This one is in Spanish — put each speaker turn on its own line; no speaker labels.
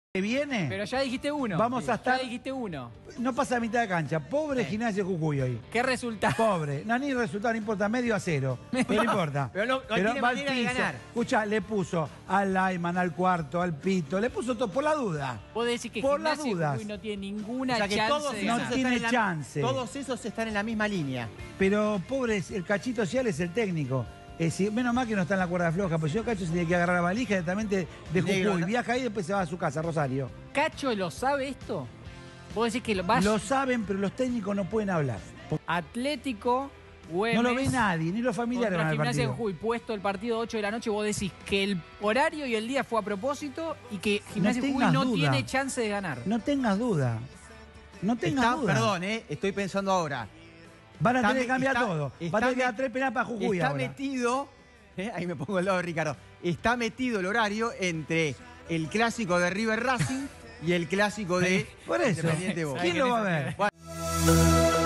que viene,
Pero ya dijiste uno.
vamos a estar...
Ya dijiste uno.
No pasa a mitad de cancha. Pobre Gimnasia Jujuy hoy.
¿Qué resultado?
Pobre. No, ni resultado, no importa. 0-0. Pero no importa.
Pero no tiene
va al
manera de
piso.
ganar.
Escucha, le puso al Lyman, al Cuarto, al Pito. Le puso todo por la duda.
Vos decís que
Por las
Gimnasia y
dudas.
Jujuy no tiene ninguna
O sea que
chance
todos
de
no
ganar.
tiene chance.
Todos esos están en la misma línea.
Pero pobre, el Cachito Cial es el técnico. Es decir, menos mal que no está en la cuerda floja, porque yo Cacho se tiene que agarrar la valija directamente de Jujuy.
Negro, ¿no?
Viaja ahí y después se va a su casa, Rosario.
¿Cacho lo sabe esto? Vos decís que lo vas
Lo saben, pero los técnicos no pueden hablar.
Atlético, Güemes,
No lo ve nadie, ni los familiares
contra
van al
Gimnasia de
partido.
Jujuy, puesto el partido 8 de la noche, vos decís que el horario y el día fue a propósito y que Gimnasia de Jujuy
tengas
no
duda.
tiene chance de ganar.
No tengas duda. No tengas duda.
Perdón, estoy pensando ahora.
Van a
Está
tener que cambiar
está-
todo.
está
Va a tener que
met-
dar 3 penales para Jujuy
Está
ahora.
metido, ahí me pongo al lado de Ricardo, está metido el horario entre el clásico de River Racing y el clásico de
Por eso.
Independiente Boca.
¿Quién lo va a ver?
Bueno.